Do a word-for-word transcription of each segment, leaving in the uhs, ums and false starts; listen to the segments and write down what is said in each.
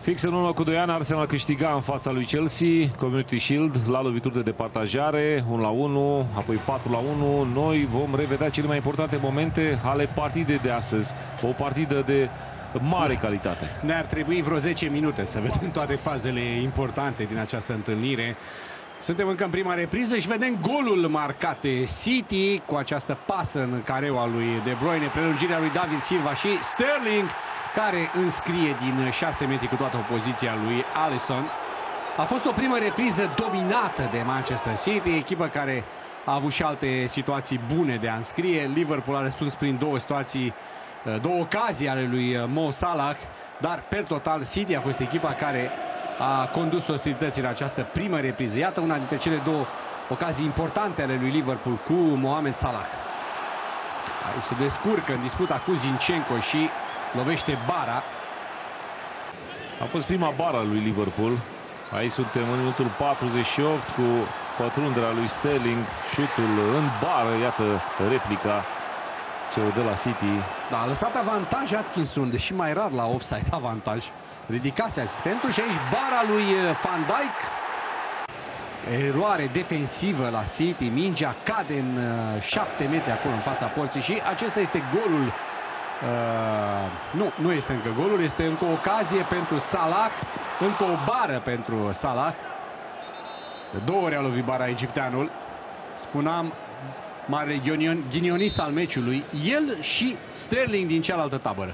Fix în urmă cu doi ani, Arsenal câștiga în fața lui Chelsea Community Shield la lovituri de departajare, unu la unu, apoi patru la unu. Noi vom revedea cele mai importante momente ale partidei de astăzi. O partidă de mare calitate. Ne-ar trebui vreo zece minute să vedem toate fazele importante din această întâlnire. Suntem încă în prima repriză și vedem golul marcat de City cu această pasă în careua lui De Bruyne, prelungirea lui David Silva și Sterling, care înscrie din șase metri cu toată opoziția lui Alisson. A fost o primă repriză dominată de Manchester City, echipă care a avut și alte situații bune de a înscrie. Liverpool a răspuns prin două situații, două ocazii ale lui Mo Salah, dar per total City a fost echipa care a condus ostilității în această primă repriză. Iată una dintre cele două ocazii importante ale lui Liverpool cu Mohamed Salah. Aici se descurcă în disputa cu Zinchenko și lovește bara. A fost prima bara lui Liverpool. Aici suntem în minutul patruzeci și opt cu pătrunderea lui Sterling, șutul în bară, iată replica celor de la City. Da, a lăsat avantaj Atkinson, deși mai rar la offside avantaj. Ridicase asistentul și aici bara lui Van Dijk. Eroare defensivă la City, mingea cade în șapte metri acolo în fața porții și acesta este golul. Uh, nu, nu este încă golul, este încă o ocazie pentru Salah, încă o bară pentru Salah. De două ori a lovit bara egipteanul. Spuneam, mare ghinionist al meciului, el și Sterling din cealaltă tabără.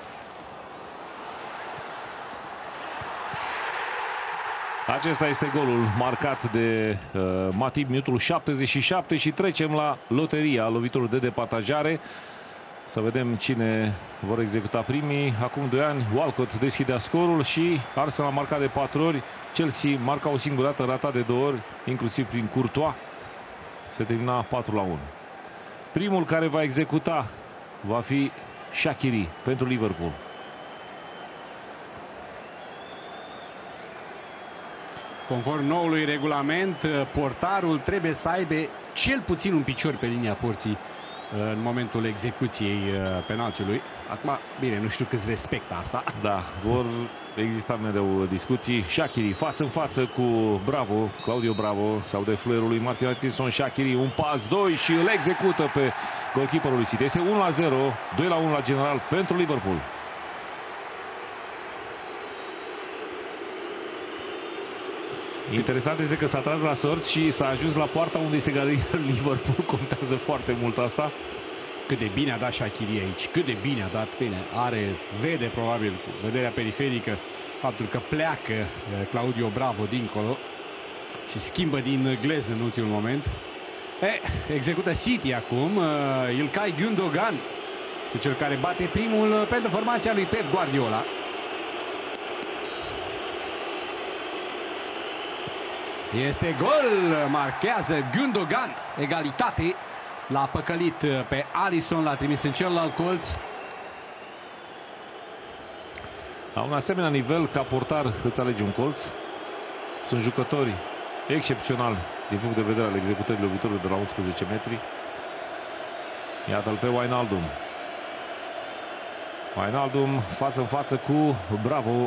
Acesta este golul marcat de uh, Matip, minutul șaptezeci și șapte, și trecem la loteria loviturilor de departajare. Să vedem cine vor executa primii. Acum doi ani, Walcott deschidea scorul și Arsenal a marcat de patru ori. Chelsea marca o singură dată, rata de două ori, inclusiv prin Courtois. Se termina patru la unu. Primul care va executa va fi Shaqiri pentru Liverpool. Conform noului regulament, portarul trebuie să aibă cel puțin un picior pe linia porții în momentul execuției penaltiului. Acum, bine, nu știu câți respectă asta. Da, vor exista mereu discuții. Shaqiri față în față cu Bravo, Claudio Bravo, sau de fluierul lui Martin Atkinson. Shaqiri, un pas, doi și îl execută pe goalkeeperul lui City. Este unu la zero, doi la unu la general pentru Liverpool. Interesant este că s-a tras la sorți și s-a ajuns la poarta unde este galeria Liverpool. Contează foarte mult asta. Cât de bine a dat Shaqiri aici, cât de bine a dat. Bine, are, vede probabil cu vederea periferică faptul că pleacă Claudio Bravo dincolo și schimbă din gleză în ultimul moment. E, execută City acum. Ilkay Gundogan este cel care bate primul pentru formația lui Pep Guardiola. Este gol, marchează Gundogan, egalitate. L-a păcălit pe Alisson, l-a trimis în celălalt colț. La un asemenea nivel, ca portar îți alegi un colț. Sunt jucători excepționali din punct de vedere al executării loviturilor de la unsprezece metri. Iată-l pe Wijnaldum. Wijnaldum față în față cu Bravo.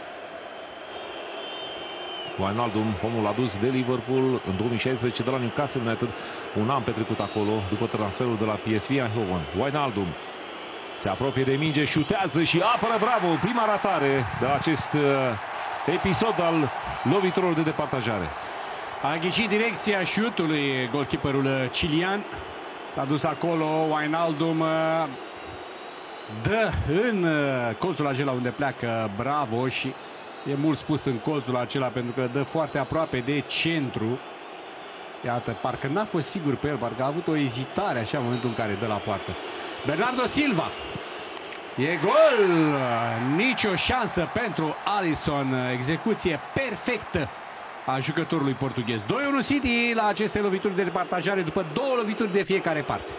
Wijnaldum, omul adus de Liverpool în două mii șaisprezece de la Newcastle United, un an petrecut acolo după transferul de la P S V Eindhoven. Wijnaldum se apropie de minge, șutează și apără Bravo. Prima ratare de la acest uh, episod al loviturilor de departajare. A ghicit direcția șutului golkeeperul cilian. S-a dus acolo, Wijnaldum uh, dă în uh, colțul acela unde pleacă Bravo și e mult spus în colțul acela pentru că dă foarte aproape de centru. Iată, parcă n-a fost sigur pe el, parcă a avut o ezitare așa în momentul în care dă la poartă. Bernardo Silva. E gol! Nici o șansă pentru Alisson. Execuție perfectă a jucătorului portughez. doi unu City la aceste lovituri de departajare după două lovituri de fiecare parte.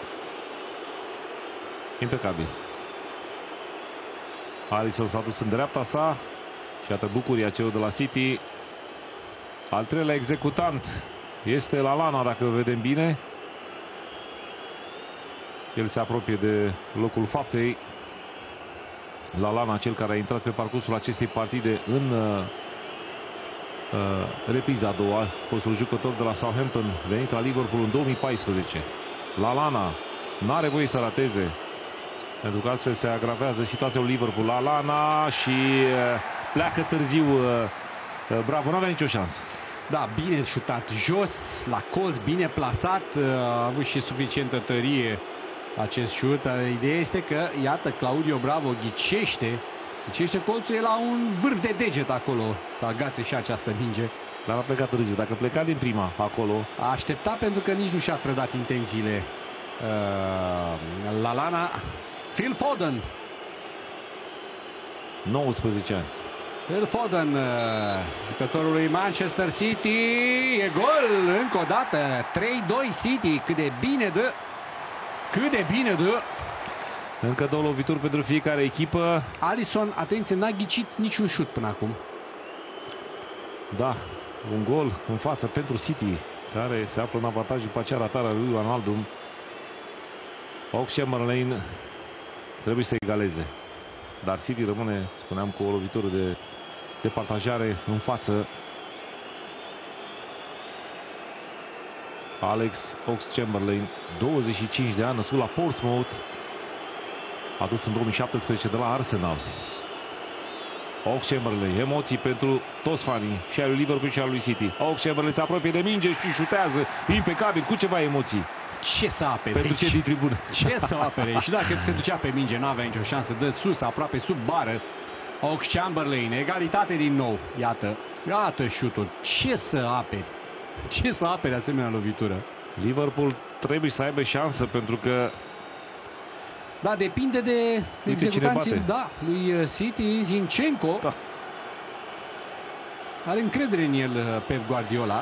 Impecabil. Alisson s-a dus în dreapta sa. Și iată bucuria celor de la City. Al treilea executant este Lallana, dacă vedem bine. El se apropie de locul faptei. Lallana, cel care a intrat pe parcursul acestei partide în uh, uh, repriza a doua, fostul jucător de la Southampton, venit la Liverpool în două mii paisprezece. Lallana n-are voie să rateze, pentru că astfel se agravează situația lui Liverpool. Lallana și uh, pleacă târziu. Uh, uh, bravo, nu avea nicio șansă. Da, bine șutat jos, la colț, bine plasat, a avut și suficientă tărie acest șut. Ideea este că, iată, Claudio Bravo ghicește, ghicește colțul, e la un vârf de deget acolo să agațe și această minge. Dar a plecat târziu. Dacă pleca din prima acolo... A așteptat pentru că nici nu și-a trădat intențiile. Uh, Lallana, Phil Foden. nouăsprezece ani. Phil Foden, uh, jucătorul lui Manchester City, e gol încă o dată, trei doi City, cât de bine dă, cât de bine dă. Încă două lovituri pentru fiecare echipă. Alisson, atenție, n-a ghicit niciun șut până acum. Da, un gol în față pentru City, care se află în avantaj după acea ratare a lui Wijnaldum. Oxlade-Chamberlain trebuie să egaleze. Dar City rămâne, spuneam, cu o lovitură de, de partajare în față. Alex Oxlade-Chamberlain, douăzeci și cinci de ani, născut la Portsmouth, adus în două mii șaptesprezece de la Arsenal. Oxlade-Chamberlain, emoții pentru toți fanii, și ai lui Liverpool și ai lui City. Oxlade-Chamberlain se apropie de minge și șutează impecabil, cu ceva emoții. Ce să apere pentru aici? Ce din tribună? Ce să apere? Și dacă se ducea pe minge, n-avea nicio șansă. Dă sus, aproape sub bară. Oxlade-Chamberlain, egalitate din nou. Iată, iată șutul. Ce să aperi? Ce să apere asemenea lovitură? Liverpool trebuie să aibă șansă, pentru că da, depinde de executanții, da, lui City. Zinchenko, da, are încredere în el Pep Guardiola.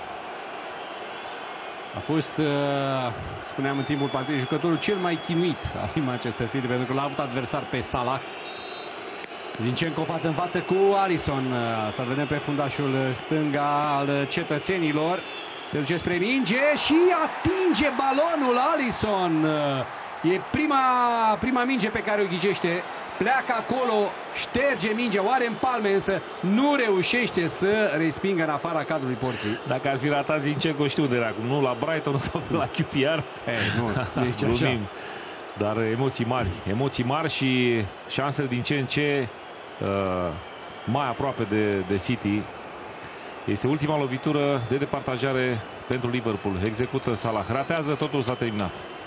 A fost, spuneam în timpul partidei, jucătorul cel mai chinuit al lui Manchester City, pentru că l-a avut adversar pe Salah. Zinchenko față în față cu Alisson. Să vedem pe fundașul stânga al cetățenilor. Se duce spre minge și atinge balonul Alisson. E prima, prima minge pe care o ghicește. Pleacă acolo, șterge mingea, oare în palme, însă nu reușește să respingă în afara cadrului porții. Dacă ar fi ratat Zinchenko, știu unde era acum, nu la Brighton sau la Q P R. Hey, nu, nici așa. Dar emoții mari, emoții mari și șanse din ce în ce uh, mai aproape de, de City. Este ultima lovitură de departajare pentru Liverpool. Execută Salah, ratează, totul s-a terminat.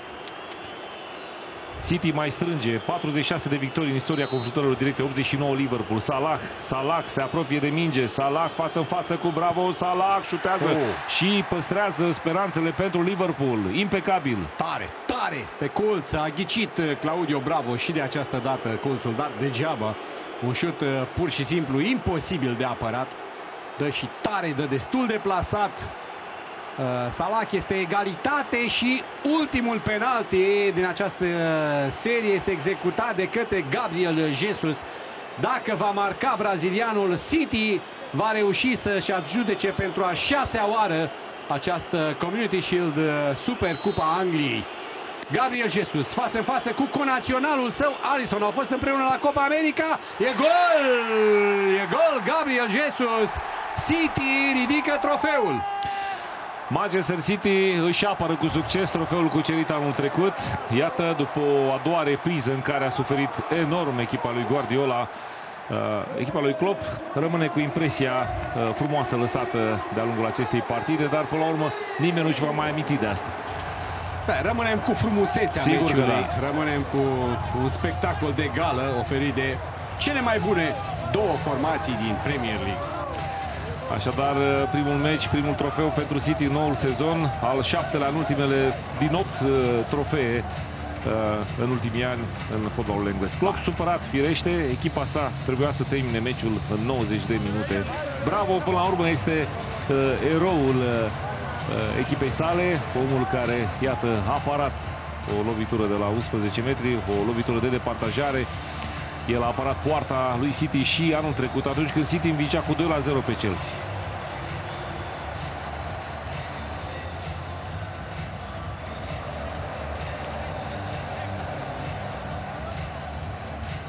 City mai strânge, patruzeci și șase de victorii în istoria confruntărilor directe, optzeci și nouă Liverpool. Salah, Salah se apropie de minge, Salah față în față cu Bravo, Salah șutează oh. și păstrează speranțele pentru Liverpool. Impecabil. Tare, tare pe colț, a ghicit Claudio Bravo și de această dată colțul, dar degeaba. Un șut pur și simplu imposibil de apărat. Dă și tare, dă destul de plasat. Uh, Salah, este egalitate și ultimul penalti din această serie este executat de către Gabriel Jesus. Dacă va marca brazilianul, City va reuși să-și adjudece pentru a șasea oară această Community Shield Super Cupa Angliei. Gabriel Jesus față în față cu conaționalul său Alisson, au fost împreună la Copa America. E gol! E gol! Gabriel Jesus. City ridică trofeul. Manchester City își apără cu succes trofeul cucerit anul trecut. Iată, după o a doua repriză în care a suferit enorm echipa lui Guardiola, uh, echipa lui Klopp rămâne cu impresia uh, frumoasă lăsată de-a lungul acestei partide, dar până la urmă nimeni nu-și va mai aminti de asta. Da, rămânem cu frumusețea Sigur meciului, da. Rămânem cu un spectacol de gală oferit de cele mai bune două formații din Premier League. Așadar, primul meci, primul trofeu pentru City în noul sezon, al șaptelea în ultimele din opt uh, trofee uh, în ultimii ani în fotbalul englez. Klopp supărat, firește, echipa sa trebuia să termine meciul în nouăzeci de minute. Bravo, până la urmă este uh, eroul uh, echipei sale, omul care, iată, a aparat o lovitură de la unsprezece metri, o lovitură de departajare. El a apărat poarta lui City și anul trecut, atunci când City învingea cu doi la zero pe Chelsea.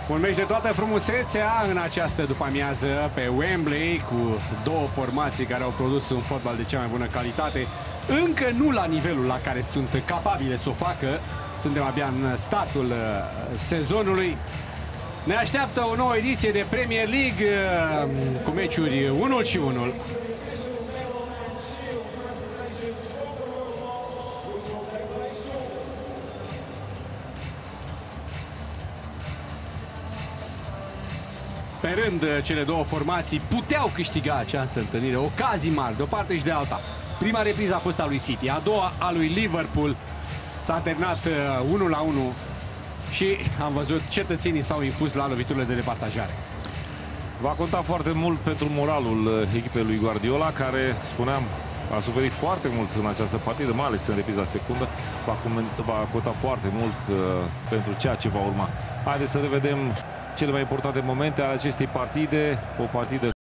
Un meci de toată frumusețea în această după-amiază pe Wembley, cu două formații care au produs un fotbal de cea mai bună calitate. Încă nu la nivelul la care sunt capabile să o facă. Suntem abia în startul sezonului. Ne așteaptă o nouă ediție de Premier League cu meciuri unul și unul. Pe rând, cele două formații puteau câștiga această întâlnire, ocazii mari de o parte și de alta. Prima repriză a fost a lui City, a doua a lui Liverpool. S-a terminat unu la unu și am văzut cetățenii s-au impus la loviturile de departajare. Va conta foarte mult pentru moralul echipei lui Guardiola, care, spuneam, a suferit foarte mult în această partidă, mai ales în repriza secundă. Va, va conta foarte mult uh, pentru ceea ce va urma. Haideți să revedem cele mai importante momente ale acestei partide. O partidă